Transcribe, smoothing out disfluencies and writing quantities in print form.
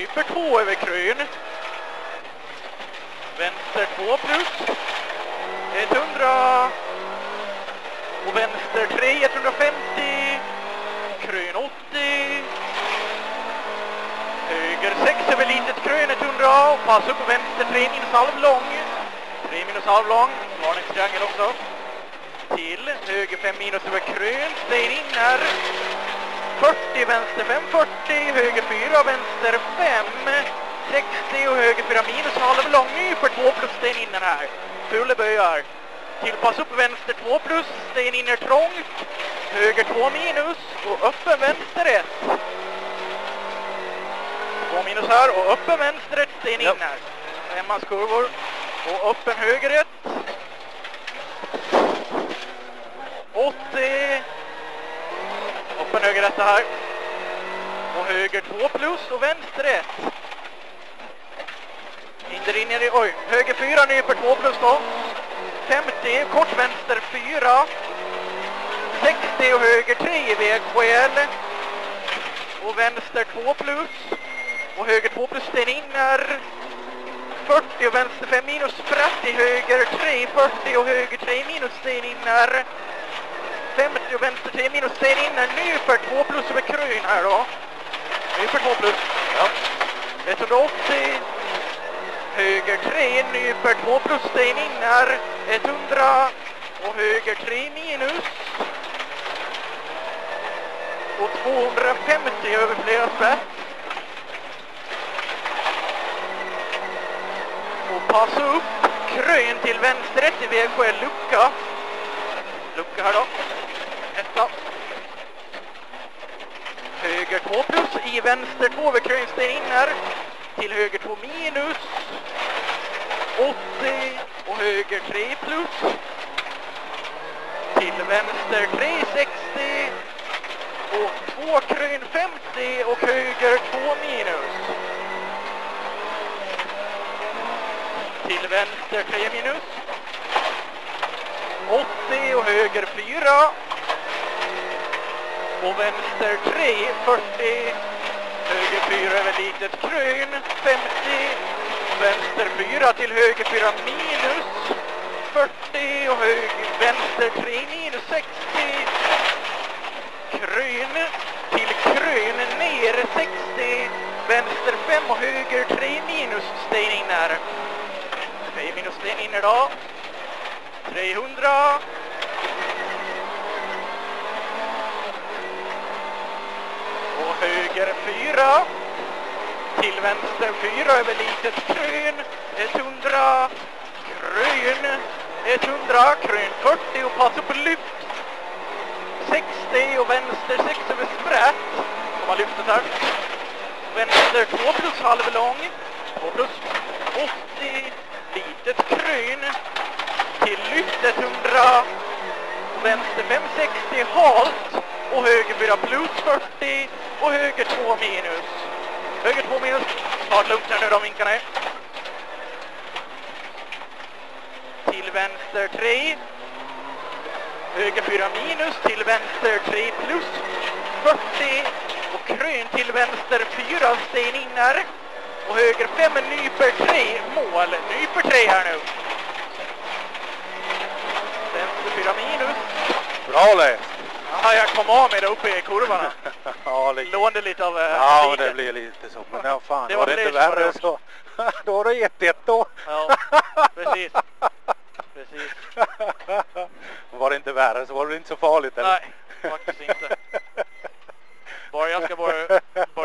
nyper 2 över krön. Vänster 2 plus 100 och vänster 3 150, krön 80, höger 6 över litet krön 100 och pass upp på vänster 3 minus halv lång, 3 minus halv lång, varningstriangel också, till höger 5 minus över krön, sten in här, 40 vänster 5 40, höger 4 vänster 5 60 och höger 4 minus halv lång, nyper 2 plus sten in här, fulla böjar. Tillpass upp vänster 2 plus, sten in är trångt, höger 2 minus och öppen vänster 1. 2 minus här och öppen vänster 1, sten in här. 5 kurvor och öppen höger 1. 80. Öppen höger 1 här. Och höger 2 plus och vänster 1. Hinder in i, oj, höger 4 nyper 2 plus då. 50, kort vänster 4, 60 och höger 3 i vägskäl och vänster 2 plus och höger 2 plus sten inner, 40 och vänster 5 minus spratt i höger 3, 40 och höger 3 minus sten inner, 50 och vänster 3 minus sten inner, nyper 2 plus över krön här då, nyper 2 plus, ja. 180, höger 3, nyper 2 plus sten inner, 100 och höger 3 minus och 250 över flera sprätt. Och passa upp krön till vänster 1 i vägskäl, lucka. Lucka här då. 1. Höger 2 plus i vänster 2 över krön sten inner, till höger 2 minus. 80 och höger 3 plus, till vänster 3 60 och 2 krön 50 och höger 2 minus, till vänster 3 minus, 80 och höger 4 och vänster 3 40, höger 4 över litet krön 50, vänster 4 till höger 4 minus 40 och höger vänster 3 minus 60, krön till krön ner 60, vänster 5 och höger 3 minus sten inner, 3 minus sten inner då, 300 och höger 4 till vänster 4 över litet krön 100, krön 100, krön 40 och pass upp lyft 60 och vänster 6 över sprätt, de har lyftet här, vänster 2 plus halv lång, 2 plus 80, litet krön till lyft 100 och vänster 5 60 halt och höger 4 plus 40 och höger 2 minus. Höger 2 minus, ta det lugnt här nu de vinkarna är. Till vänster 3, höger 4 minus, till vänster 3 plus 40 och krön till vänster 4 sten inner och höger 5 nyper 3 mål, nyper 3 här nu. Vänster 4 minus. Bra läst. Ja, jag kom av med det uppe i kurvorna. Ja, lånade lite av ja, det blir lite så. Men ja, fan, det var det inte värre så. Då har du 1-1 då. Ja, precis. Precis. Var det inte värre så var det inte så farligt. Eller? Nej, faktiskt inte. Bara jag ska bara